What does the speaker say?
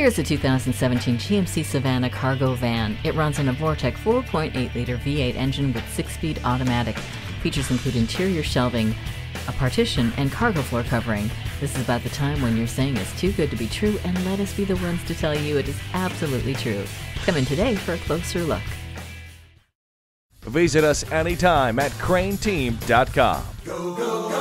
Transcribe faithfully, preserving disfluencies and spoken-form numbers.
Here's a two thousand seventeen G M C Savana Cargo van. It runs on a Vortec four point eight liter V eight engine with six-speed automatic. Features include interior shelving, a partition, and cargo floor covering. This is about the time when you're saying it's too good to be true, and let us be the ones to tell you it is absolutely true. Come in today for a closer look. Visit us anytime at crain team dot com. Go, go,